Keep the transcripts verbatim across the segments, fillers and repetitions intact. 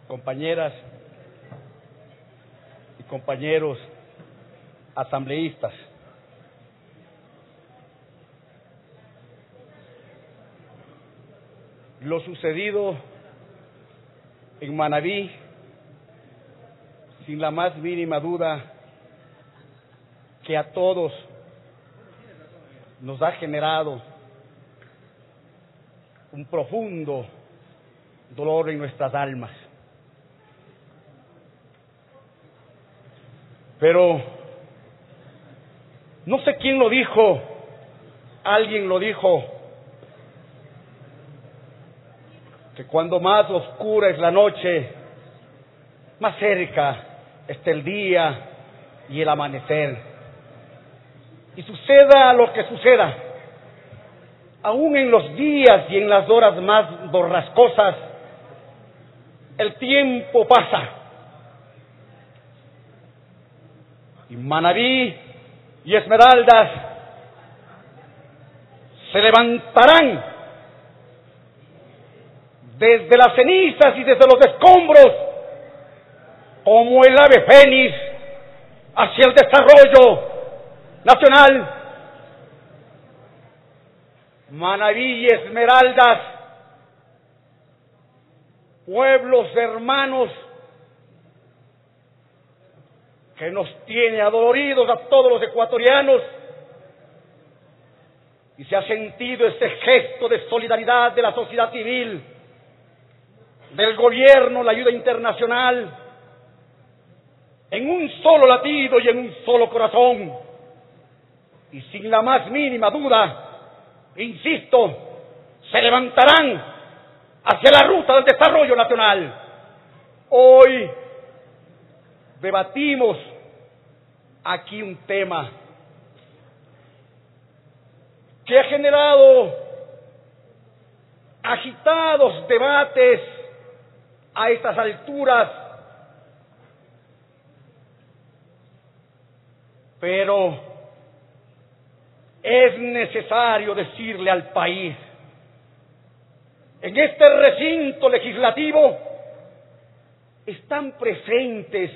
compañeras y compañeros asambleístas, lo sucedido en Manabí, sin la más mínima duda, que a todos nos ha generado un profundo dolor en nuestras almas. Pero no sé quién lo dijo, alguien lo dijo, que cuando más oscura es la noche, más cerca está el día y el amanecer. Y suceda lo que suceda, aún en los días y en las horas más borrascosas, el tiempo pasa. Y Manabí y Esmeraldas se levantarán desde las cenizas y desde los escombros como el ave fénix hacia el desarrollo nacional. Manabí y Esmeraldas, pueblos hermanos que nos tiene adoloridos a todos los ecuatorianos, y se ha sentido ese gesto de solidaridad de la sociedad civil, del gobierno, la ayuda internacional, en un solo latido y en un solo corazón, y sin la más mínima duda, insisto, se levantarán hacia la ruta del desarrollo nacional. Hoy debatimos aquí un tema que ha generado agitados debates a estas alturas, pero es necesario decirle al país: en este recinto legislativo están presentes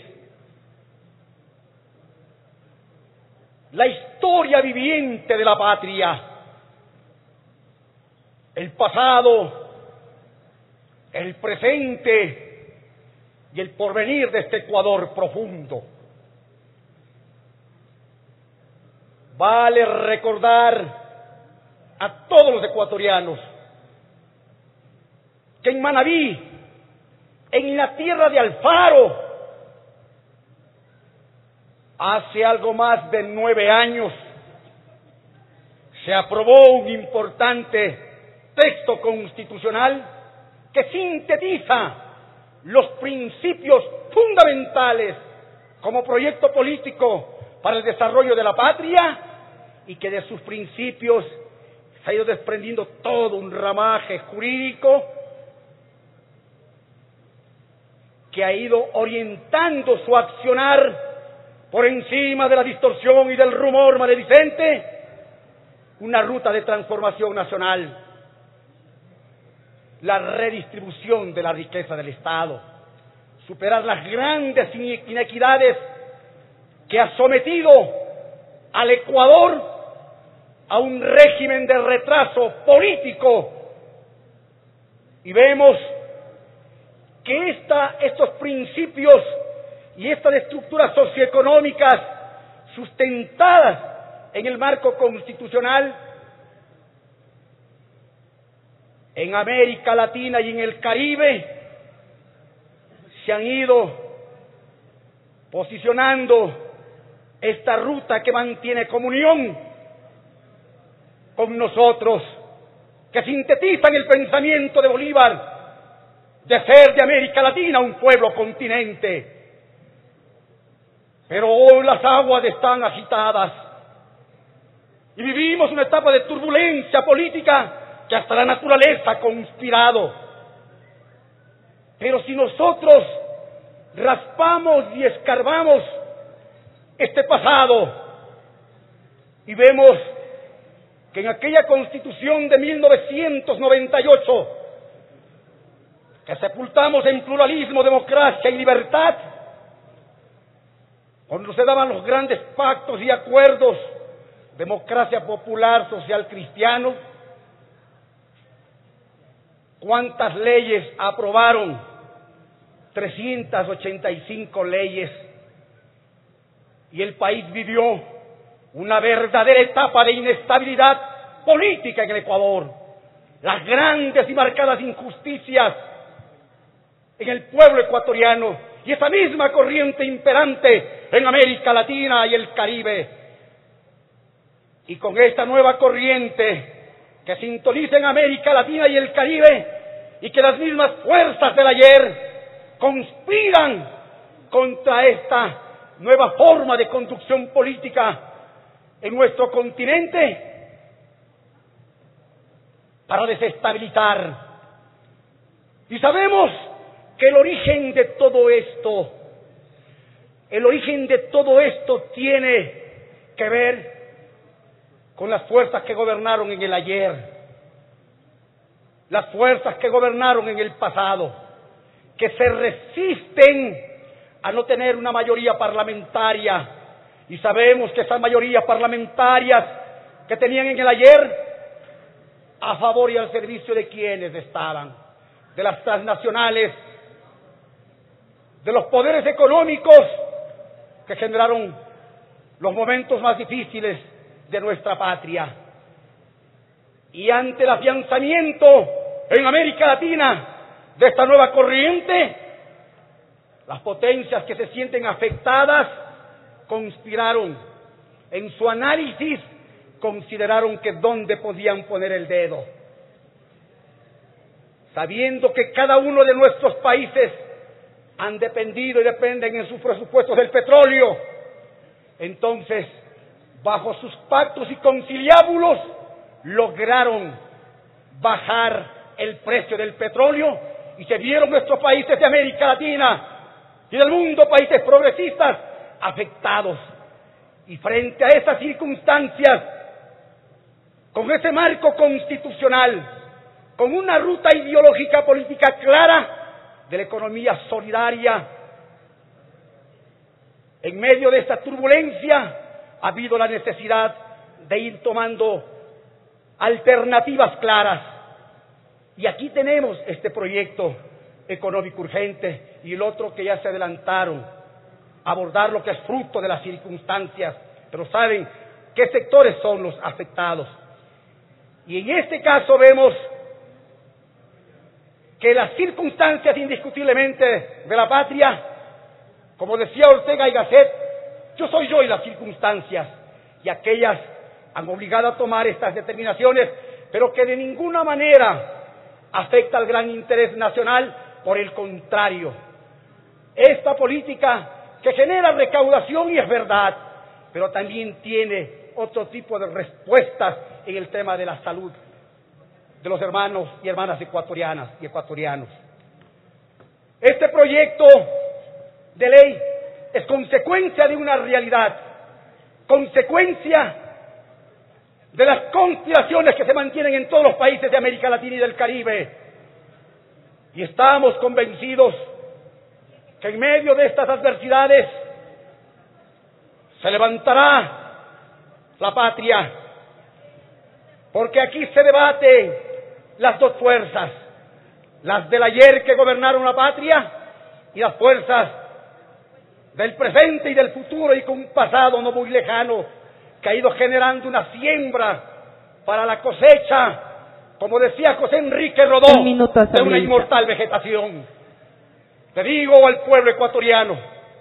la historia viviente de la patria, el pasado, el presente y el porvenir de este Ecuador profundo. Vale recordar a todos los ecuatorianos que en Manabí, en la tierra de Alfaro, hace algo más de nueve años, se aprobó un importante texto constitucional que sintetiza los principios fundamentales como proyecto político para el desarrollo de la patria, y que de sus principios se ha ido desprendiendo todo un ramaje jurídico que ha ido orientando su accionar por encima de la distorsión y del rumor maledicente, una ruta de transformación nacional, la redistribución de la riqueza del Estado, superar las grandes inequidades que ha sometido al Ecuador a un régimen de retraso político. Y vemos que esta, estos principios y estas estructuras socioeconómicas sustentadas en el marco constitucional en América Latina y en el Caribe se han ido posicionando esta ruta que mantiene comunión con nosotros, que sintetizan el pensamiento de Bolívar de ser de América Latina un pueblo continente. Pero hoy las aguas están agitadas y vivimos una etapa de turbulencia política que hasta la naturaleza ha conspirado. Pero si nosotros raspamos y escarbamos este pasado y vemos que en aquella Constitución de mil novecientos noventa y ocho, que sepultamos en pluralismo, democracia y libertad, cuando se daban los grandes pactos y acuerdos, democracia popular, social cristiano, ¿cuántas leyes aprobaron? trescientas ochenta y cinco leyes. Y el país vivió una verdadera etapa de inestabilidad política en el Ecuador. Las grandes y marcadas injusticias en el pueblo ecuatoriano y esa misma corriente imperante en América Latina y el Caribe. Y con esta nueva corriente que sintoniza en América Latina y el Caribe y que las mismas fuerzas del ayer conspiran contra esta nueva forma de conducción política en nuestro continente para desestabilizar. Y sabemos que el origen de todo esto, el origen de todo esto tiene que ver con las fuerzas que gobernaron en el ayer, las fuerzas que gobernaron en el pasado, que se resisten a no tener una mayoría parlamentaria. Y sabemos que esas mayorías parlamentarias que tenían en el ayer, a favor y al servicio de quienes estaban, de las transnacionales, de los poderes económicos que generaron los momentos más difíciles de nuestra patria. Y ante el afianzamiento en América Latina de esta nueva corriente, las potencias que se sienten afectadas conspiraron. En su análisis consideraron que dónde podían poner el dedo, sabiendo que cada uno de nuestros países han dependido y dependen en sus presupuestos del petróleo. Entonces, bajo sus pactos y conciliábulos, lograron bajar el precio del petróleo y se vieron nuestros países de América Latina y del mundo, países progresistas, afectados. Y frente a esas circunstancias, con ese marco constitucional, con una ruta ideológica política clara de la economía solidaria, en medio de esta turbulencia ha habido la necesidad de ir tomando alternativas claras. Y aquí tenemos este proyecto económico urgente y el otro que ya se adelantaron, abordar lo que es fruto de las circunstancias, pero saben qué sectores son los afectados. Y en este caso vemos que las circunstancias indiscutiblemente de la patria, como decía Ortega y Gasset, yo soy yo y las circunstancias, y aquellas han obligado a tomar estas determinaciones, pero que de ninguna manera afecta al gran interés nacional. Por el contrario, esta política que genera recaudación, y es verdad, pero también tiene otro tipo de respuestas en el tema de la salud de los hermanos y hermanas ecuatorianas y ecuatorianos. Este proyecto de ley es consecuencia de una realidad, consecuencia de las conspiraciones que se mantienen en todos los países de América Latina y del Caribe. Y estamos convencidos que en medio de estas adversidades se levantará la patria, porque aquí se debaten las dos fuerzas, las del ayer que gobernaron la patria y las fuerzas del presente y del futuro, y con un pasado no muy lejano que ha ido generando una siembra para la cosecha, como decía José Enrique Rodó, de una inmortal vegetación. Te digo al pueblo ecuatoriano,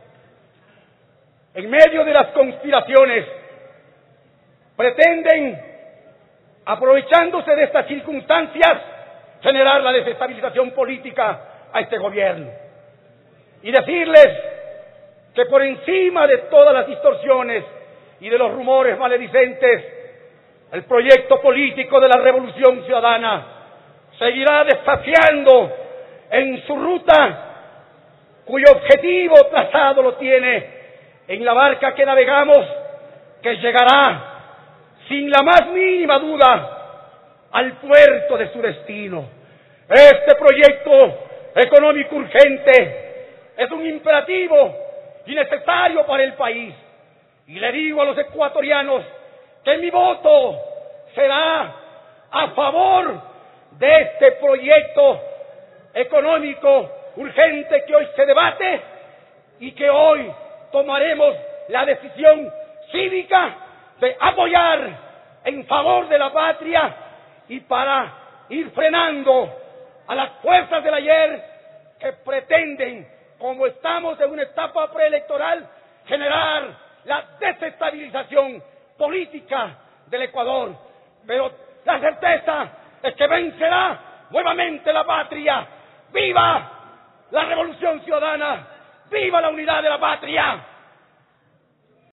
en medio de las conspiraciones, pretenden, aprovechándose de estas circunstancias, generar la desestabilización política a este gobierno. Y decirles que por encima de todas las distorsiones y de los rumores maledicentes, el proyecto político de la Revolución Ciudadana seguirá desafiando en su ruta, cuyo objetivo trazado lo tiene en la barca que navegamos, que llegará sin la más mínima duda al puerto de su destino. Este proyecto económico urgente es un imperativo y necesario para el país. Y le digo a los ecuatorianos que mi voto será a favor de este proyecto económico urgente que hoy se debate y que hoy tomaremos la decisión cívica de apoyar en favor de la patria y para ir frenando a las fuerzas del ayer que pretenden, como estamos en una etapa preelectoral, generar la desestabilización política del Ecuador. Pero la certeza es que vencerá nuevamente la patria. ¡Viva la revolución ciudadana! ¡Viva la unidad de la patria!